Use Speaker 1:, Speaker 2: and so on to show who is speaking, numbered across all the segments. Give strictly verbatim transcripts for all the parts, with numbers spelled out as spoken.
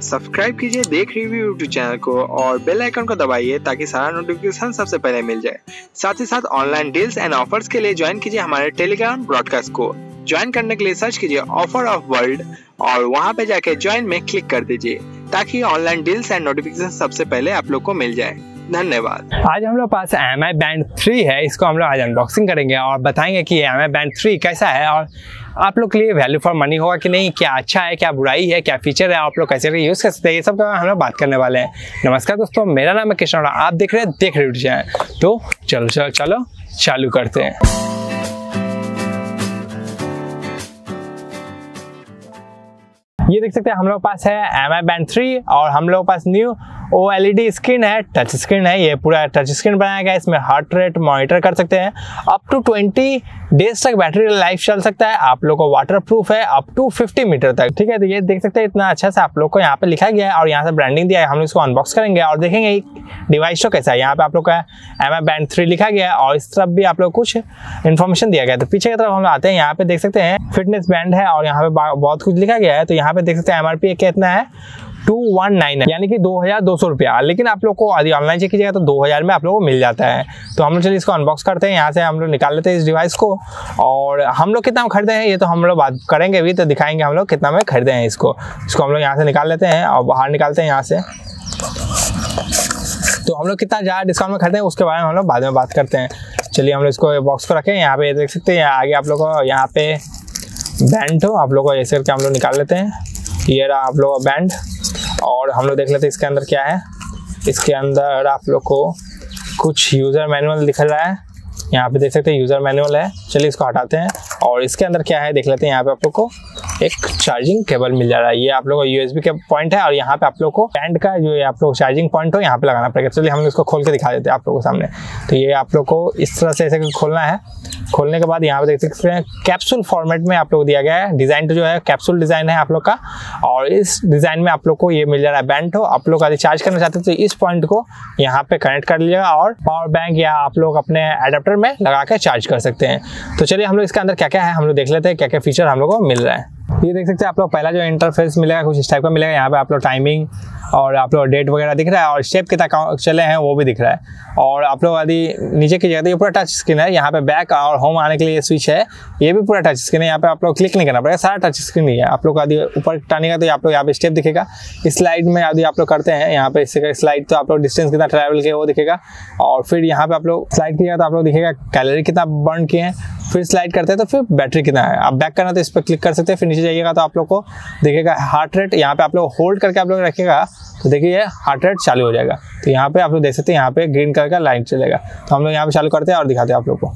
Speaker 1: Subscribe कीजिए देख review YouTube channel को और बेल आइकन को दबाइए ताकि सारा नोटिफिकेशन सबसे पहले मिल जाए। साथ ही साथ ऑनलाइन डील्स एंड ऑफर्स के लिए ज्वाइन कीजिए हमारे टेलीग्राम ब्रॉडकास्ट को। ज्वाइन करने के लिए सर्च कीजिए ऑफर ऑफ वर्ल्ड और वहां पे जाके ज्वाइन में क्लिक कर दीजिए ताकि ऑनलाइन डील्स एंड नोटिफिकेशन सबसे पहले आप लोग को मिल जाए। धन्यवाद।
Speaker 2: आज हम लोग पास एम आई बैंड थ्री है, इसको हम लोग आज अनबॉक्सिंग करेंगे और बताएंगे कि एम आई बैंड थ्री कैसा है और आप लोग के लिए वैल्यू फॉर मनी होगा कि नहीं, क्या अच्छा है, क्या बुराई है, क्या फीचर है, आप लोग कैसे यूज़ कर सकते हैं, ये सब का हम लोग बात करने वाले हैं। नमस्कार दोस्तों, मेरा नाम है कृष्ण और आप देख रहे हैं देख रहे हैं। तो चलो चलो चलो चालू करते हैं। ये देख सकते हैं हम लोग पास है एम आई बैंड थ्री और हम लोग पास new O L E D screen है, टच स्क्रीन है। ये पूरा टच स्क्रीन बनाया गया है, इसमें हार्ट रेट मॉनिटर कर सकते हैं। अप टू ट्वेंटी डेज तक बैटरी लाइफ चल सकता है। आप लोग को वाटर प्रूफ है अप टू फिफ्टी मीटर तक, ठीक है। तो ये देख सकते हैं इतना अच्छा से आप लोग को यहाँ पे लिखा गया है और यहाँ से ब्रांडिंग दिया है। हम इसको अनबॉक्स करेंगे और देखेंगे डिवाइस तो कैसा है। यहाँ पे आप लोग का एम आई बैंड थ्री लिखा गया है और इस तरफ भी आप लोग कुछ इन्फॉर्मेशन दिया गया है। तो पीछे की तरफ हम आते हैं, यहाँ पे देख सकते हैं फिटनेस बैंड है और यहाँ पे बहुत कुछ लिखा गया है। तो यहाँ पे देख सकते हैं एम आर पी कितना है, टू वन नाइन है, यानी कि दो हजार दो सौ रुपया। लेकिन आप लोग को यदि ऑनलाइन चेक कीजिएगा तो दो हजार में आप लोग को मिल जाता है। तो हम लोग चलिए इसको अनबॉक्स करते हैं। यहाँ से हम लोग निकाल लेते हैं इस डिवाइस को और हम लोग कितना में खरीदे हैं ये तो हम लोग बात करेंगे भी, तो दिखाएंगे हम लोग कितना में खरीदे हैं इसको। इसको हम लोग यहाँ से निकाल लेते हैं और बाहर निकालते हैं यहाँ से। तो हम लोग कितना ज़्यादा डिस्काउंट में खरीदे हैं उसके बारे में हम लोग बाद में बात करते हैं। चलिए हम लोग इसको बॉक्स को रखें। यहाँ पे देख सकते हैं आगे आप लोग को यहाँ पे बैंड हो, आप लोग को ऐसे करके हम लोग निकाल लेते हैं। ये रहा आप लोग का बैंड और हम लोग देख लेते हैं इसके अंदर क्या है। इसके अंदर आप लोग को कुछ यूज़र मैनुअल दिख रहा है, यहाँ पे देख सकते हैं यूज़र मैनुअल है। चलिए इसको हटाते हैं और इसके अंदर क्या है देख लेते हैं। यहाँ पे आप लोग को एक चार्जिंग केबल मिल जा रहा है। ये आप लोग को यूएसबी के पॉइंट है और यहाँ पे आप लोग को बैंड का जो आप लोग चार्जिंग पॉइंट हो यहाँ पे लगाना पड़ेगा। चलिए हम इसको खोल के दिखा देते हैं आप लोगों के सामने। तो ये आप लोग को इस तरह से ऐसे खोलना है। खोलने के बाद यहाँ पे देख सकते हैं कैप्सूल फॉर्मेट में आप लोग को दिया गया है। डिज़ाइन तो जो है कैप्सूल डिज़ाइन है आप लोग का और इस डिज़ाइन में आप लोग को ये मिल जा रहा है बैंड हो। आप लोग यदि चार्ज करना चाहते हैं तो इस पॉइंट को यहाँ पे कनेक्ट कर लीजिएगा और पावर बैंक या आप लोग अपने एडाप्टर में लगा के चार्ज कर सकते हैं। तो चलिए हम लोग इसके अंदर क्या क्या है हम लोग देख लेते हैं, क्या क्या फीचर हम लोग को मिल रहा है। ये देख सकते हैं आप लोग पहला जो इंटरफेस मिलेगा कुछ इस टाइप का मिलेगा। यहाँ पे आप लोग टाइमिंग और आप लोग डेट वगैरह दिख रहा है और स्टेप कितना चले हैं वो भी दिख रहा है। और आप लोग यदि नीचे की जगह ये पूरा टच स्क्रीन है। यहाँ पे बैक और होम आने के लिए स्विच है, ये भी पूरा टच स्क्रीन है। यहाँ पे आप लोग क्लिक नहीं करना पड़ेगा, सारा टच स्क्रीन ही है। आप लोग यदि ऊपर टानेगा तो आप लोग यहाँ पे स्टेप दिखेगा। इस स्लाइड में यदि आप लोग करते हैं यहाँ पे इससे स्लाइड तो आप लोग डिस्टेंस कितना ट्रैवल किया वो दिखेगा और फिर यहाँ पे आप लोग स्लाइड किया तो आप लोग दिखेगा कैलोरी कितना बर्न किए हैं। फिर स्लाइड करते हैं तो फिर बैटरी कितना है। आप बैक करना तो इस पर क्लिक कर सकते हैं। फिर नीचे जाइएगा तो आप लोग को दिखेगा हार्ट रेट। यहाँ पे आप लोग होल्ड करके आप लोग रखिएगा तो देखिए हार्ट रेट चालू हो जाएगा। तो यहाँ पे आप लोग देख सकते हैं यहाँ पे ग्रीन कलर का लाइट चलेगा। तो हम लोग यहाँ पे चालू करते हैं और दिखाते हैं आप लोग को।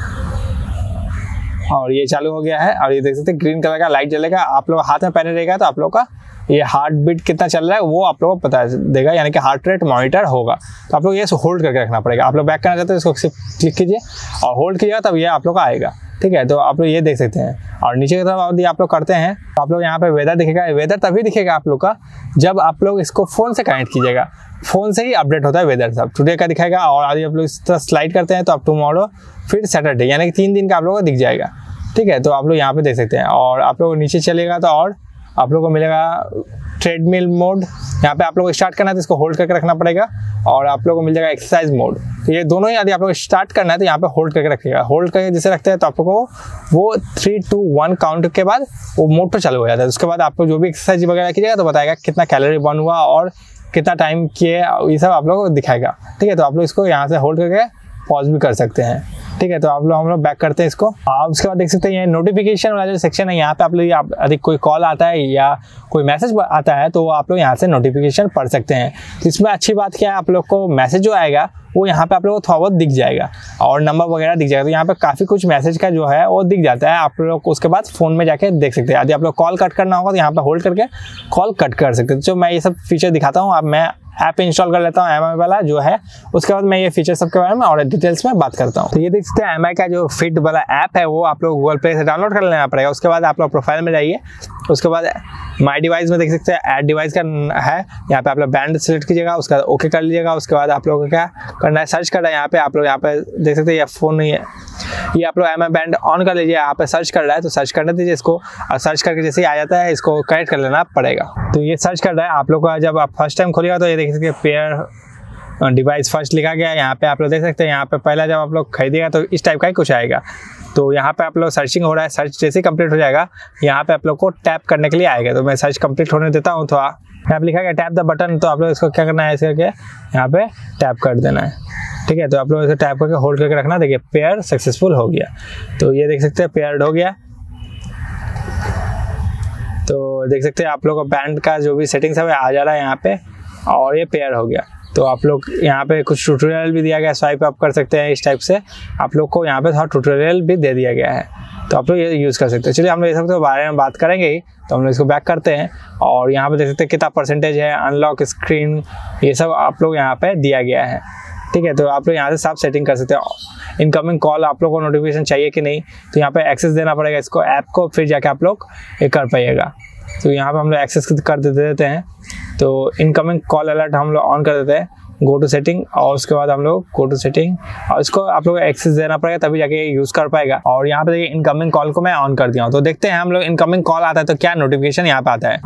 Speaker 2: और ये चालू हो गया है और ये देख सकते हैं ग्रीन कलर का लाइट जलेगा। आप लोग हाथ में पहने रहेगा तो आप लोग का ये हार्ट बीट कितना चल रहा है वो आप लोगों को पता देगा, यानी कि हार्ट रेट मॉनिटर होगा। तो आप लोग ये होल्ड करके रखना पड़ेगा। आप लोग बैक करना चाहते हैं इसको सिर्फ क्लिक कीजिए और होल्ड कीजिएगा तब ये आप लोग का आएगा, ठीक है। तो आप लोग ये देख सकते हैं और नीचे की तरफ यदि आप लोग करते हैं तो आप लोग यहाँ पे वेदर दिखेगा। वेदर तभी दिखेगा आप लोग का जब आप लोग इसको फ़ोन से कनेक्ट कीजिएगा। फ़ोन से ही अपडेट होता है वेदर, सब टुडे का दिखाएगा। और यदि आप लोग इस तरह स्लाइड करते हैं तो आप टुमारो फिर सैटरडे यानी कि तीन दिन का आप लोग को दिख जाएगा, ठीक है। तो आप लोग यहाँ पे देख सकते हैं और आप लोग नीचे चलेगा तो और आप लोग को मिलेगा ट्रेडमिल मोड। यहाँ पे आप लोग को स्टार्ट करना है तो इसको होल्ड करके रखना पड़ेगा और आप लोग को मिल जाएगा एक्सरसाइज मोड। तो ये दोनों ही यदि आप लोग स्टार्ट करना है तो यहाँ पे होल्ड करके रखिएगा। होल्ड करके जैसे रखते हैं तो आप लोग को वो थ्री टू वन काउंट के बाद वो मोड पर चालू हो जाता है। उसके बाद आप लोग जो भी एक्सरसाइज वगैरह कीजिएगा तो बताएगा कितना कैलोरी बर्न हुआ और कितना टाइम किए, ये सब आप लोग को दिखाएगा, ठीक है। तो आप लोग इसको यहाँ से होल्ड करके पॉज भी कर सकते हैं, ठीक है। तो आप लोग हम लोग बैक करते हैं इसको। आप उसके बाद देख सकते हैं ये नोटिफिकेशन वाला जो सेक्शन है यहाँ पे आप लोग आप अधिक कोई कॉल आता है या कोई मैसेज आता है तो आप लोग यहाँ से नोटिफिकेशन पढ़ सकते हैं। तो इसमें अच्छी बात क्या है, आप लोग को मैसेज जो आएगा वो यहाँ पे आप लोग को थोड़ा बहुत दिख जाएगा और नंबर वगैरह दिख जाएगा। तो यहाँ पे काफ़ी कुछ मैसेज का जो है वो दिख जाता है। आप लोग उसके बाद फ़ोन में जाके देख सकते हैं। यदि आप लोग कॉल कट करना होगा तो यहाँ पे होल्ड करके कॉल कट कर सकते हैं। तो मैं ये सब फीचर दिखाता हूँ। अब मैं ऐप इंस्टॉल कर लेता हूँ एम आई वाला जो है, उसके बाद मैं ये फीचर सब के बारे में और डिटेल्स में बात करता हूँ। तो ये देख सकते हैं एम आई का जो फिट वाला ऐप है वो आप लोग गूगल प्ले से डाउनलोड कर लेना पड़ेगा। उसके बाद आप लोग प्रोफाइल में जाइए, उसके बाद माई डिवाइस में देख सकते हैं ऐड डिवाइस का है, यहाँ पे आप लोग बैंड सेलेक्ट कीजिएगा, उसका ओके कर लीजिएगा। उसके बाद आप लोगों को क्या करना है, सर्च करना है। यहाँ पे आप लोग यहाँ पे देख सकते हैं ये फ़ोन नहीं है, ये आप लोग एम एम बैंड ऑन कर लीजिए। यहाँ पे सर्च कर रहा है तो सर्च करने दीजिए इसको, और सर्च करके जैसे ही आ जाता है इसको कनेक्ट कर लेना पड़ेगा। तो ये सर्च कर रहा है आप लोग का, जब आप फर्स्ट टाइम खोलिएगा तो ये देख सकते हैं पेयर डिवाइस फर्स्ट लिखा गया है। यहाँ पे आप लोग देख सकते हैं, यहाँ पे पहला जब आप लोग खरीदिएगा तो इस टाइप का ही कुछ आएगा। तो यहाँ पे आप लोग सर्चिंग हो रहा है, सर्च जैसे ही कंप्लीट हो जाएगा यहाँ पे आप लोग को टैप करने के लिए आएगा। तो मैं सर्च कंप्लीट होने देता हूँ। तो यहाँ पे लिखा गया टैप द बटन, तो आप लोग इसको क्या करना है, ऐसे करके यहाँ पे टैप कर देना है। ठीक है, तो आप लोग इसे टैप करके होल्ड करके रखना। देखिए पेयर सक्सेसफुल हो गया। तो ये देख सकते हैं पेयर्ड हो गया। तो देख सकते हैं आप लोग का बैंड का जो भी सेटिंग्स है वो आ जा रहा है यहाँ पे, और ये पेयर हो गया। तो आप लोग यहाँ पे कुछ ट्यूटोरियल भी दिया गया है, स्वाइप अप कर सकते हैं इस टाइप से। आप लोग को यहाँ पे थोड़ा ट्यूटोरियल भी दे दिया गया है, तो आप लोग ये यूज़ कर सकते हैं। चलिए हम लोग ये सब के बारे में बात करेंगे ही, तो हम लोग इसको बैक करते हैं। और यहाँ पे देख सकते हैं कितना परसेंटेज है, अनलॉक स्क्रीन, ये सब आप लोग यहाँ पे दिया गया है। ठीक है, तो आप लोग यहाँ से सब सेटिंग कर सकते हैं। इनकमिंग कॉल आप लोग को नोटिफिकेशन चाहिए कि नहीं, तो यहाँ पे एक्सेस देना पड़ेगा इसको, ऐप को, फिर जाके आप लोग ये कर पाइएगा। तो यहाँ पे हम लोग एक्सेस कर दे देते हैं। तो इनकमिंग कॉल अलर्ट हम लोग ऑन कर देते हैं, गो टू सेटिंग, और उसके बाद हम लोग गो टू सेटिंग, और इसको आप लोग एक्सेस देना पड़ेगा तभी जाके यूज़ कर पाएगा। और यहाँ पे देखिए इनकमिंग कॉल को मैं ऑन कर दिया हूँ। तो देखते हैं हम लोग इनकमिंग कॉल आता है तो क्या नोटिफिकेशन यहाँ पे आता है।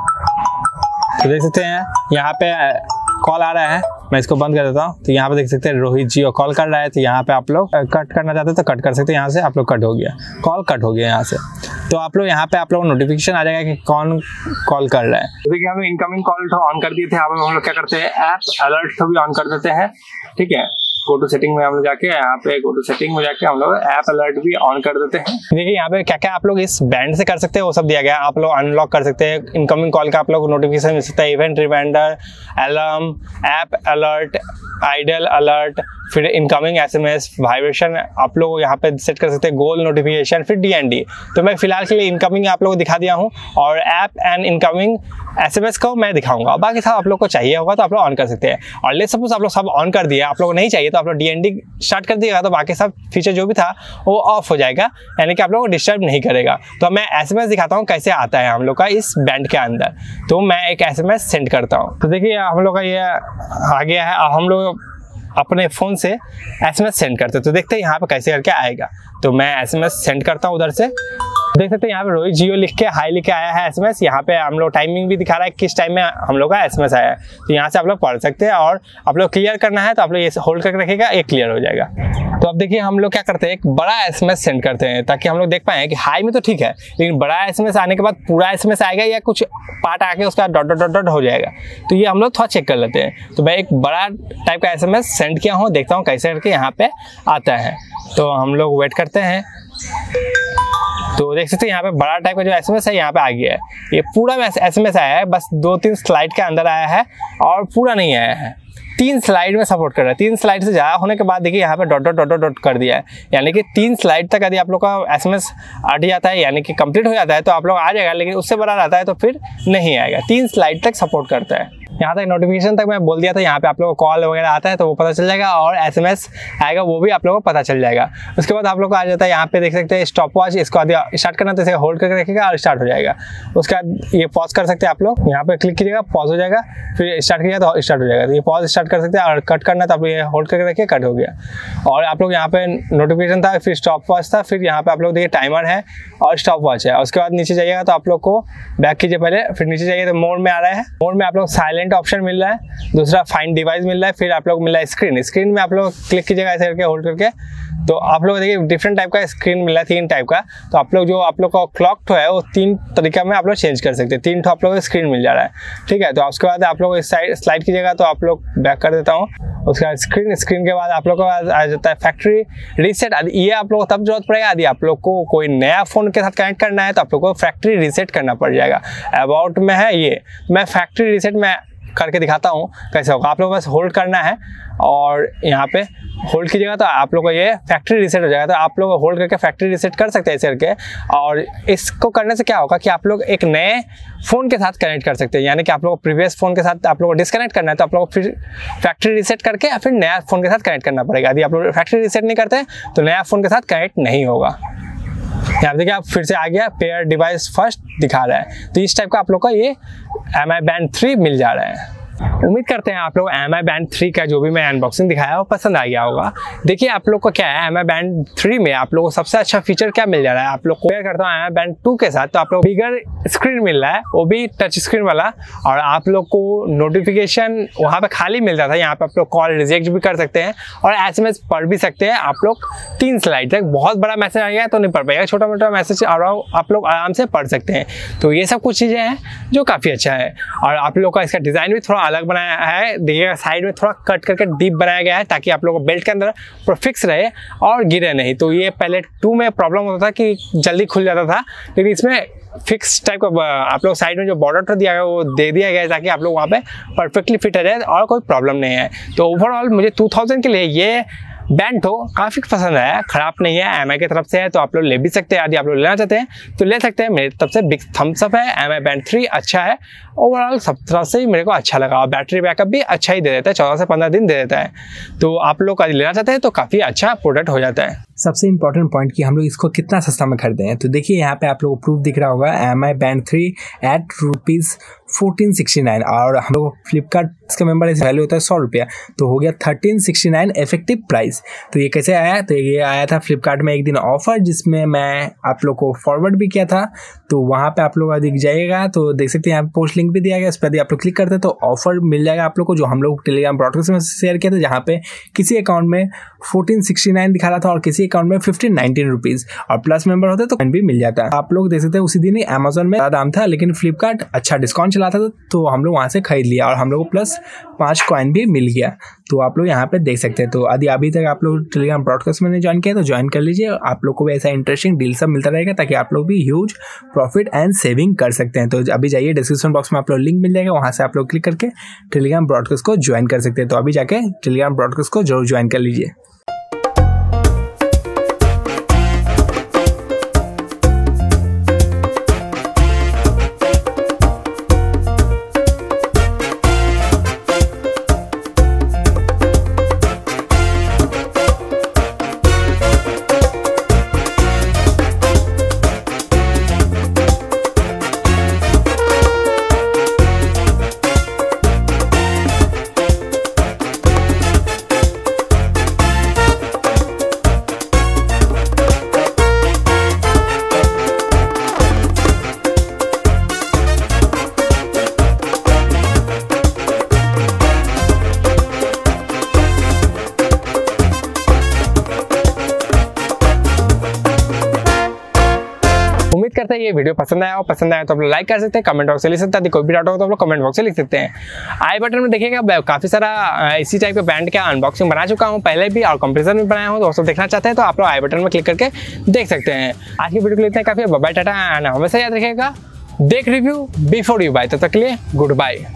Speaker 2: तो देख सकते हैं यहाँ पे कॉल आ रहा है, मैं इसको बंद कर देता हूँ। तो यहाँ पे देख सकते हैं रोहित जियो कॉल कर रहा है। तो यहाँ पे आप लोग कट करना चाहते हैं तो कट कर सकते हैं, यहाँ से आप लोग कट हो गया, कॉल कट हो गया यहाँ से। तो आप लोग यहाँ पे आप लोग नोटिफिकेशन आ जाएगा कि कौन कॉल कर रहा है। तो देखिए हम इनकमिंग कॉल तो ऑन कर दिए थे, हम लोग क्या करते हैं ऐप अलर्ट को भी ऑन कर देते हैं। ठीक है, गो टू सेटिंग में हम लोग जाके यहाँ पे गो टू सेटिंग में जाके हम लोग ऐप अलर्ट भी ऑन कर देते हैं। देखिए यहाँ पे क्या क्या आप लोग इस बैंड से कर सकते हैं वो सब दिया गया है। आप लोग अनलॉक कर सकते हैं, इनकमिंग कॉल का आप लोग नोटिफिकेशन मिल सकता है, event reminder, alarm, app alert, idle alert, फिर इनकमिंग एसएमएस, वाइब्रेशन आप लोग यहाँ पे सेट कर सकते हैं, गोल नोटिफिकेशन, फिर डीएनडी। तो मैं फिलहाल के लिए इनकमिंग आप लोगों को दिखा दिया हूँ, और ऐप एंड इनकमिंग एसएमएस को मैं दिखाऊंगा। बाकी सब आप लोग को चाहिए होगा तो आप लोग ऑन कर सकते हैं। और ले सपोज आप लोग सब ऑन कर दिए, आप लोग को नहीं चाहिए तो आप लोग डीएनडी स्टार्ट कर दिएगा, तो बाकी सब फीचर जो भी था वो ऑफ हो जाएगा, यानी कि आप लोग को डिस्टर्ब नहीं करेगा। तो मैं एसएमएस दिखाता हूँ कैसे आता है हम लोग का इस बैंड के अंदर। तो मैं एक एसएमएस सेंड करता हूँ। तो देखिए हम लोग का ये आ गया है, हम लोग अपने फ़ोन से एसएमएस सेंड करते हैं। तो देखते हैं यहाँ पे कैसे करके आएगा। तो मैं एसएमएस सेंड करता हूँ उधर से। देख सकते हैं यहाँ पे रोहित जियो लिख के हाई लिख के आया है एसएमएस। यहाँ पे हम लोग टाइमिंग भी दिखा रहा है किस टाइम में हम लोग का एसएमएस आया है। तो यहाँ से आप लोग पढ़ सकते हैं, और आप लोग क्लियर करना है तो आप लोग ये होल्ड करके रखिएगा, ये क्लियर हो जाएगा। तो अब देखिए हम लोग क्या करते हैं, एक बड़ा एसएमएस सेंड करते हैं ताकि हम लोग देख पाएँ कि हाई में तो ठीक है, लेकिन बड़ा एसएमएस आने के बाद पूरा एसएमएस आएगा या कुछ पार्ट आके उसका डॉट डॉट डॉट डॉट हो जाएगा। तो ये हम लोग थोड़ा चेक कर लेते हैं। तो मैं एक बड़ा टाइप का एसएमएस सेंड किया हूँ, देखता हूँ कैसे करके यहाँ पे आता है। तो हम लोग वेट करते हैं। तो देख सकते हैं यहाँ पे बड़ा टाइप का जो एसएमएस है यहाँ पे आ गया है। ये पूरा एसएमएस आया है, बस दो तीन स्लाइड के अंदर आया है और पूरा नहीं आया है। तीन स्लाइड में सपोर्ट कर रहा है। तीन स्लाइड से ज़्यादा होने के बाद देखिए यहाँ पे डॉट डॉट डॉट डॉट कर दिया है, यानी कि तीन स्लाइड तक यदि आप लोग का एसएमएस अट जाता है यानी कि कंप्लीट हो जाता है तो आप लोग आ जाएगा, लेकिन उससे बड़ा रहता है तो फिर नहीं आएगा। तीन स्लाइड तक सपोर्ट करता है। यहाँ तक नोटिफिकेशन तक मैं बोल दिया था, यहाँ पे आप लोगों को कॉल वगैरह आता है तो वो पता चल जाएगा, और एसएमएस आएगा वो भी आप लोगों को पता चल जाएगा। उसके बाद आप लोग को आ जाता है यहाँ पे देख सकते हैं स्टॉप वॉच, इसको आदि स्टार्ट करना तो इसे होल्ड करके रखिएगा और स्टार्ट हो जाएगा। उसके बाद ये पॉज कर सकते हैं आप लोग, यहाँ पे क्लिक कीजिएगा पॉज हो जाएगा, फिर स्टार्ट कीजिएगा तो स्टार्ट हो जाएगा। तो ये पॉज स्टार्ट कर सकते हैं, और कट करना तो आप ये होल्ड करके रखिए, कट हो गया। और आप लोग यहाँ पे नोटिफिकेशन था, फिर स्टॉप वॉच था, फिर यहाँ पे आप लोग देखिए टाइमर है और स्टॉप वॉच है। उसके बाद नीचे जाइएगा तो आप लोग को बैक कीजिए पहले, फिर नीचे जाइए तो मोड में आ रहा है। मोड में आप लोग साइलेंट ऑप्शन मिल रहा है, दूसरा फाइंड डिवाइस मिल रहा है, फिर आप लोग मिल रहा है स्क्रीन। स्क्रीन में आप लोग क्लिक कीजिएगा ऐसे करके होल्ड करके, तो आप लोग देखिए डिफरेंट टाइप का स्क्रीन मिल रहा है, तीन टाइप का। तो आप लोग जो आप लोग का क्लॉक तो है वो तीन तरीका में आप लोग चेंज कर सकते हैं, तीन तो आप लोग स्क्रीन मिल जा रहा है। ठीक है, तो उसके बाद आप लोग इस साइड स्लाइड कीजिएगा तो आप लोग बैक कर देता हूँ। उसके बाद स्क्रीन स्क्रीन के बाद आप लोग को आ जाता है फैक्ट्री रीसेट। ये आप लोग तब जरूरत पड़ेगा यदि आप लोग को कोई नया फ़ोन के साथ कनेक्ट करना है तो आप लोग को फैक्ट्री रीसेट करना पड़ जाएगा। अबाउट में है ये, मैं फैक्ट्री रीसेट में करके दिखाता हूँ कैसे होगा। आप लोग बस होल्ड करना है और यहाँ पे होल्ड कीजिएगा तो आप लोग को ये फैक्ट्री रीसेट हो जाएगा। तो आप लोग होल्ड करके फैक्ट्री रीसेट कर सकते हैं ऐसे करके। और इसको करने से क्या होगा कि आप लोग एक नए फ़ोन के साथ कनेक्ट कर सकते हैं, यानी कि आप लोग को प्रीवियस फ़ोन के साथ आप लोग को डिस्कनेक्ट करना है तो आप लोग को फिर फैक्ट्री रीसेट करके फिर नया फ़ोन के साथ कनेक्ट करना पड़ेगा। यदि आप लोग फैक्ट्री रीसेट नहीं करते तो नया फ़ोन के साथ कनेक्ट नहीं होगा। यहाँ पे देखिए आप फिर से आ गया पेयर डिवाइस फर्स्ट दिखा रहा है। तो इस टाइप का आप लोग का ये एम आई बैंड थ्री मिल जा रहा है। उम्मीद करते हैं आप लोग एम आई बैंड थ्री का जो भी मैं अनबॉक्सिंग दिखाया वो पसंद आ गया होगा। देखिए आप लोग को क्या है, एम आई बैंड थ्री में आप लोग को सबसे अच्छा फीचर क्या मिल जा रहा है, आप लोग को कंपेयर करता हूँ एम आई बैंड टू के साथ, तो आप लोग बिगर स्क्रीन मिल रहा है, वो भी टच स्क्रीन वाला, और आप लोग को नोटिफिकेशन वहाँ पे खाली मिल रहा था, यहाँ पे आप लोग कॉल रिजेक्ट भी कर सकते हैं और एस एम एस पढ़ भी सकते हैं आप लोग तीन स्लाइड तक। बहुत बड़ा मैसेज आ गया तो नहीं पढ़ पाएगा, छोटा मोटा मैसेज आप लोग आराम से पढ़ सकते हैं। तो ये सब कुछ चीज़ें हैं जो काफ़ी अच्छा है। और आप लोग का इसका डिज़ाइन भी थोड़ा अलग बनाया है, देखिएगा साइड में थोड़ा कट करके डीप बनाया गया है ताकि आप लोगों को बेल्ट के अंदर पूरा फिक्स रहे और गिरे नहीं। तो ये पहले टू में प्रॉब्लम होता था कि जल्दी खुल जाता था, लेकिन इसमें फिक्स टाइप का आप लोग साइड में जो बॉर्डर दिया गया वो दे दिया गया है ताकि आप लोग वहाँ पे परफेक्टली फिट रहे और कोई प्रॉब्लम नहीं है। तो ओवरऑल मुझे टू थाउजेंड के लिए ये बैंड तो काफ़ी पसंद आया, ख़राब नहीं है, एम आई की तरफ से है तो आप लोग ले भी सकते हैं। यदि आप लोग लेना चाहते हैं तो ले सकते हैं, मेरी तरफ से बिग थम्स अप है। एम आई बैंड थ्री अच्छा है, ओवरऑल सब तरफ से ही मेरे को अच्छा लगा और बैटरी बैकअप भी अच्छा ही दे देता है, चौदह से पंद्रह दिन दे देता है। तो आप लोग यदि लेना चाहते हैं तो काफ़ी अच्छा प्रोडक्ट हो जाता है।
Speaker 3: सबसे इंपॉर्टेंट पॉइंट कि हम लोग इसको कितना सस्ता में खरीदे हैं, तो देखिए यहाँ पे आप लोगों को प्रूफ दिख रहा होगा, M I band three at rupees fourteen sixty nine, और हम लोग फ्लिपकार्ट का मेंबर इस वैल्यू होता है सौ रुपया, तो हो गया thirteen sixty nine effective price. तो ये कैसे आया, तो ये आया था फ्लिपकार्ट में एक दिन ऑफर जिसमें मैं आप लोग को फॉरवर्ड भी किया था। तो वहाँ पे आप लोग दिख जाइएगा तो देख सकते हैं, यहाँ पे पोस्ट लिंक भी दिया गया, इस पर यदि आप लोग क्लिक करते हैं तो ऑफर मिल जाएगा आप लोग को, जो हम लोग टेलीग्राम ब्रॉडकास्ट में शेयर किया था, जहाँ पे किसी अकाउंट में फोर्टीन सिक्सटी नाइन दिखा रहा था और किसी अकाउंट में फिफ्टीन नाइनटीन रुपीज़, और प्लस मेंबर होते तो भी मिल जाता है। आप लोग देख सकते हैं उसी दिन ही अमेजोन में ज़्यादा दाम था, लेकिन फ्लिपकार्ट अच्छा डिस्काउंट चलाता था तो हम लोग वहाँ से खरीद लिया और हम लोग को प्लस पाँच कॉइन भी मिल गया। तो आप लोग यहाँ पे देख सकते हैं। तो यदि अभी तक आप लोग टेलीग्राम ब्रॉडकास्ट में ज्वाइन किया तो ज्वाइन कर लीजिए, आप लोग को भी ऐसा इंटरेस्टिंग डील सब मिलता रहेगा ताकि आप लोग भी ह्यूज प्रॉफिट एंड सेविंग कर सकते हैं। तो अभी जाइए डिस्क्रिप्शन बॉक्स में आप लोग लिंक मिल जाएगा, वहाँ से आप लोग क्लिक करके टेलीग्राम ब्रॉडकास्ट को ज्वाइन कर सकते हैं। तो अभी जाके टेलीग्राम ब्रॉडकास्ट को जरूर ज्वाइन कर लीजिए।
Speaker 2: उम्मीद करते हैं ये वीडियो पसंद आया, और पसंद आया तो आप लोग लाइक कर सकते हैं, कमेंट बॉक्स से लिख सकते हैं, कोई भी डाउट हो तो आप लोग कमेंट बॉक्स से लिख सकते हैं। आई बटन में देखिएगा काफ़ी सारा इसी टाइप के बैंड का अनबॉक्सिंग बना चुका हूँ पहले भी, और कंपेरिजन भी बनाया हूँ, तो दोस्तों देखना चाहते हैं तो आप लोग आई बटन में क्लिक करके देख सकते हैं। आज की वीडियो के लिए इतना काफ़ी, बाय टाटा, हमेशा याद रखिएगा, देख रिव्यू बिफोर यू बाय, तब तक के लिए गुड बाय।